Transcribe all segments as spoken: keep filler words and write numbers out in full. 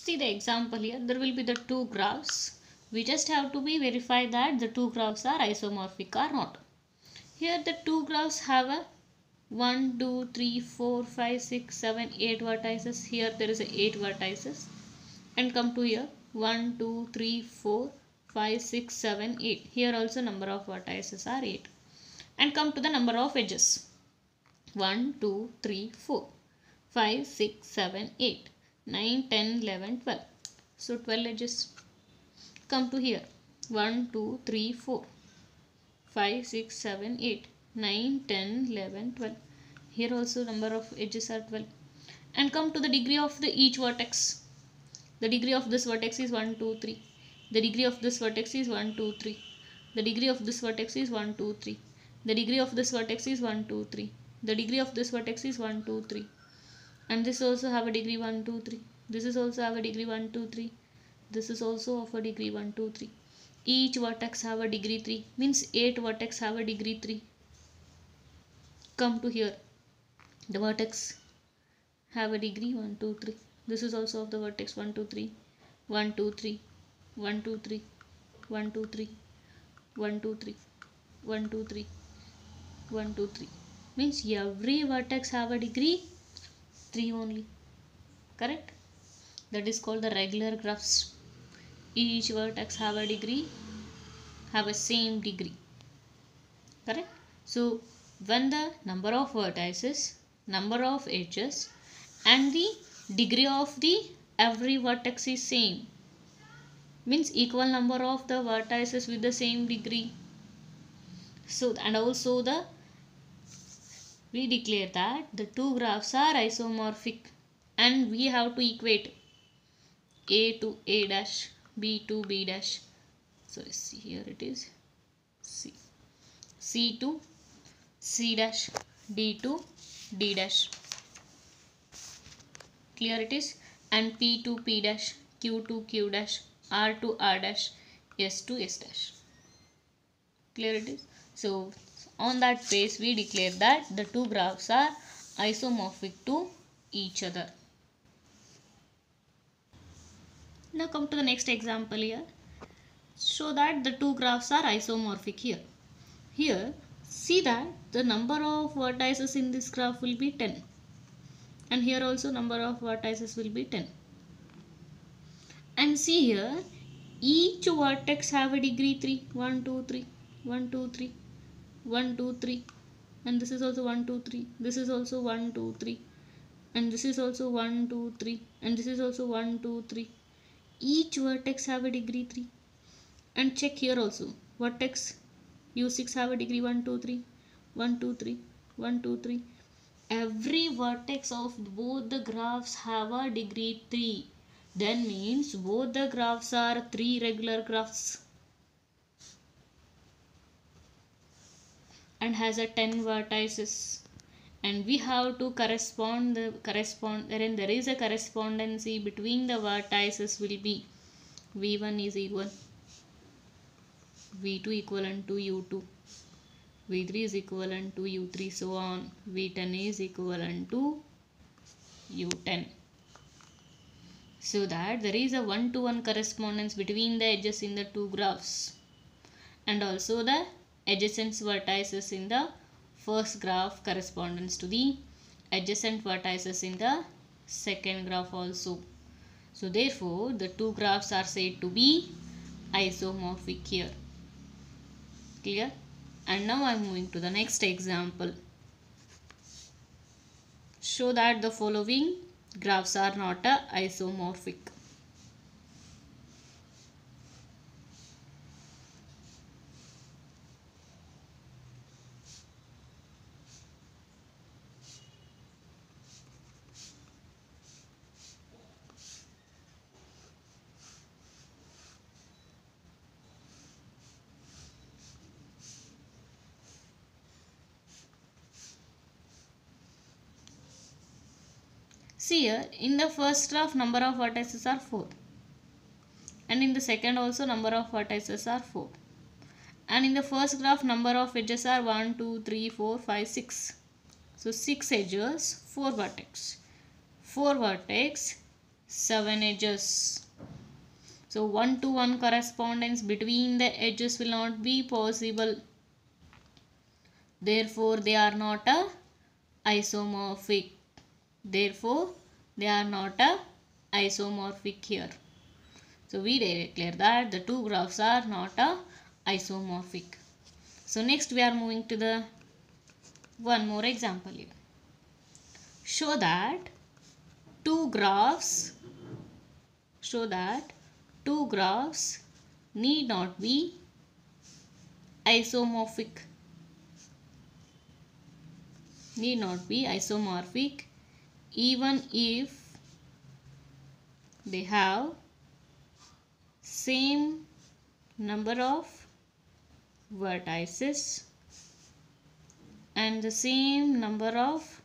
See the example here. There will be the two graphs. We just have to be verify that the two graphs are isomorphic or not. Here the two graphs have a one, two, three, four, five, six, seven, eight vertices. Here there is a eight vertices. And come to here one, two, three, four, five, six, seven, eight. Here also number of vertices are eight. And come to the number of edges. one, two, three, four, five, six, seven, eight, nine, ten, eleven, twelve. So twelve edges. Come to here one, two, three, four, five, six, seven, eight, nine, ten, eleven, twelve. Here also number of edges are twelve. And come to the degree of the each vertex. The degree of this vertex is one, two, three. The degree of this vertex is one, two, three. The degree of this vertex is one, two, three. The degree of this vertex is one, two, three. The degree of this vertex is one, two, three. And this also have a degree one, two, three. This is also have a degree one, two, three. This is also of a degree one, two, three. Each vertex have a degree three. Means eight vertex have a degree three. Come to here. The vertex have a degree one, two, three. This is also of the vertex one, two, three. one, two, three. one, two, three. one, two, three. one, two, three. one, two, three. one, two, three. Means every vertex have a degree three only. Correct? That is called the regular graphs. Each vertex have a degree, have a same degree. Correct? So when the number of vertices, number of edges and the degree of the every vertex is same, means equal number of the vertices with the same degree. So and also the we declare that the two graphs are isomorphic and we have to equate A to A dash, B to B dash. So see here it is C. C to C dash, D to D dash. Clear it is? And P to P dash, Q to Q dash, R to R dash, S to S dash. Clear it is? So on that base we declare that the two graphs are isomorphic to each other. Now come to the next example here. Show that the two graphs are isomorphic here. Here see that the number of vertices in this graph will be ten. And here also number of vertices will be ten. And see here each vertex have a degree three. one, two, three. one, two, three. one, two, three. And this is also one, two, three. This is also one, two, three. And this is also one, two, three. And this is also one, two, three. Each vertex have a degree three. And check here also. Vertex U six have a degree one, two, three. one, two, three. one, two, three. Every vertex of both the graphs have a degree three. Then means both the graphs are three regular graphs. And has a ten vertices. And we have to correspond the correspond wherein there is a correspondency between the vertices will be V one is equal V two equivalent to U two, V three is equivalent to U three, so on. V ten is equivalent to U ten. So that there is a one to one correspondence between the edges in the two graphs and also the adjacent vertices in the first graph correspondence to the adjacent vertices in the second graph also. So therefore the two graphs are said to be isomorphic here. Clear? And now I am moving to the next example. Show that the following graphs are not a isomorphic. See here, in the first graph number of vertices are four. And in the second also number of vertices are four. And in the first graph number of edges are one, two, three, four, five, six. So six edges, four vertex. four vertex, seven edges. So one to one correspondence between the edges will not be possible. Therefore, they are not a isomorphic. Therefore, they are not a isomorphic here. So we declare that the two graphs are not a isomorphic. So next we are moving to the one more example here. Show that two graphs show that two graphs need not be isomorphic. Need not be isomorphic even if they have same number of vertices and the same number of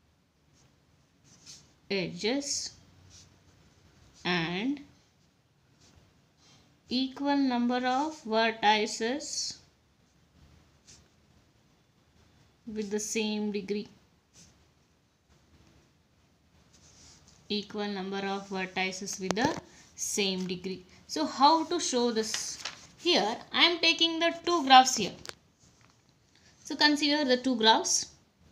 edges and equal number of vertices with the same degree. Equal number of vertices with the same degree. So how to show this? Here I am taking the two graphs here. So consider the two graphs.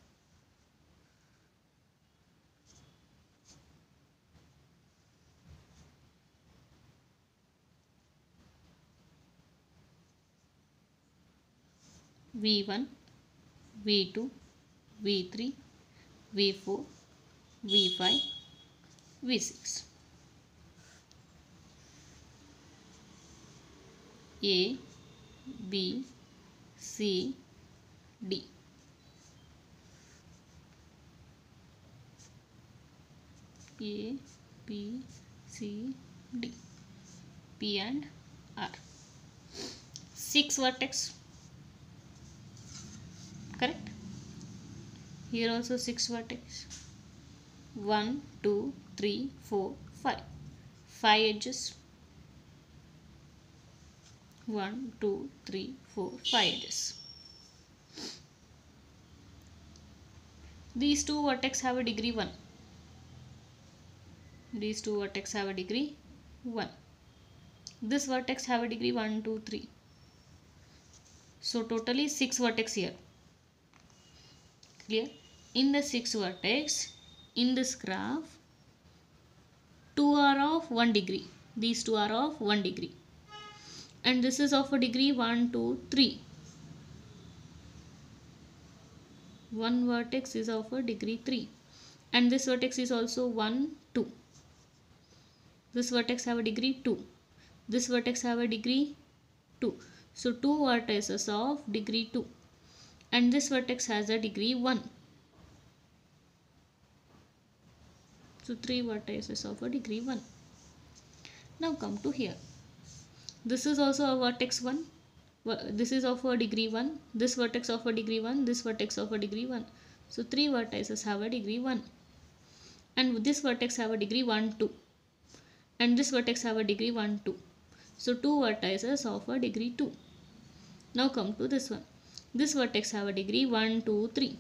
V one, V two, V three, V four, V five, V six. A, B, C, D. A, B, C, D. P and R. Six vertex. Correct? Here also six vertex. One, two, three, four, five. Five edges. One, two, three, four, five edges. These two vertex have a degree one. These two vertex have a degree one. This vertex have a degree one, two, three. So totally six vertex here. Clear? In the six vertex, in this graph, two are of one degree. These two are of one degree. And this is of a degree one, two, three. One vertex is of a degree three. And this vertex is also one, two. This vertex have a degree two. This vertex have a degree two. So two vertices of degree two. And this vertex has a degree one. So three vertices of a degree one. Now come to here. This is also a vertex one. This is of a degree one. This vertex of a degree one. This vertex of a degree one. So three vertices have a degree one. And this vertex have a degree one, two. And this vertex have a degree one, two. So two vertices of a degree two. Now come to this one. This vertex have a degree one, two, three.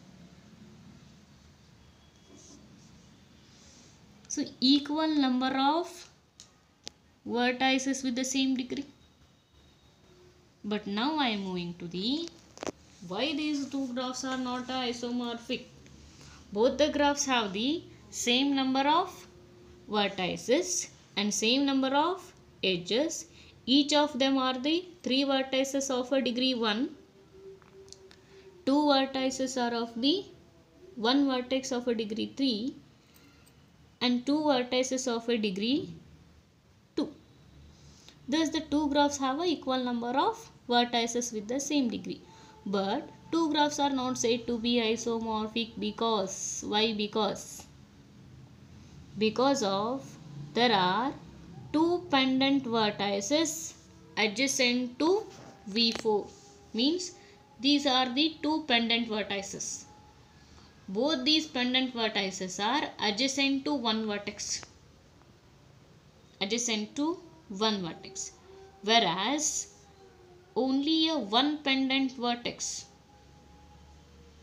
So equal number of vertices with the same degree. But now I am moving to the why these two graphs are not isomorphic. Both the graphs have the same number of vertices and same number of edges. Each of them are the three vertices of a degree one. Two vertices are of the one vertex of a degree three and two vertices of a degree two. Thus the two graphs have a equal number of vertices with the same degree. But two graphs are not said to be isomorphic because why? Because because of there are two pendant vertices adjacent to V four. Means these are the two pendant vertices. Both these pendant vertices are adjacent to one vertex. Adjacent to one vertex. Whereas only a one pendant vertex.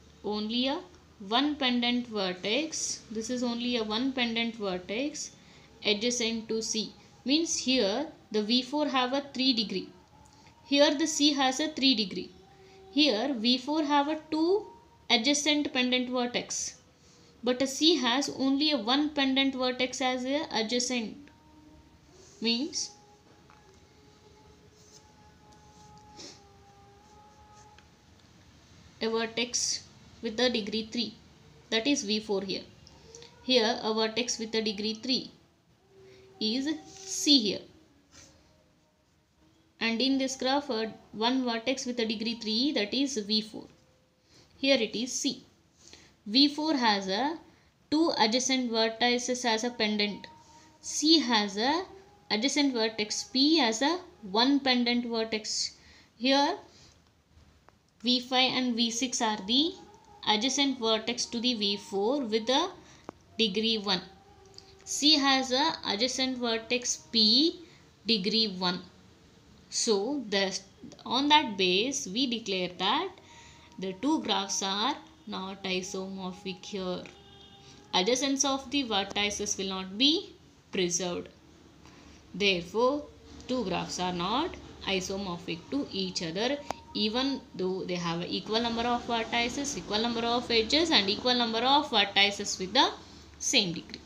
Only a one pendant vertex. This is only a one pendant vertex adjacent to C. Means here the V four have a three degree. Here the C has a three degree. Here V four have a two adjacent pendant vertex. But a C has only a one pendant vertex as a adjacent. Means a vertex with a degree three. That is V four here. Here a vertex with a degree three is C here. And in this graph, uh, one vertex with a degree three, that is V four. Here it is C. V four has a two adjacent vertices as a pendant. C has a adjacent vertex P as a one pendant vertex. Here V five and V six are the adjacent vertex to the V four with a degree one. C has a adjacent vertex P degree one. So, the, on that base, we declare that the two graphs are not isomorphic here. Adjacents of the vertices will not be preserved. Therefore, two graphs are not isomorphic to each other, even though they have equal number of vertices, equal number of edges and equal number of vertices with the same degree.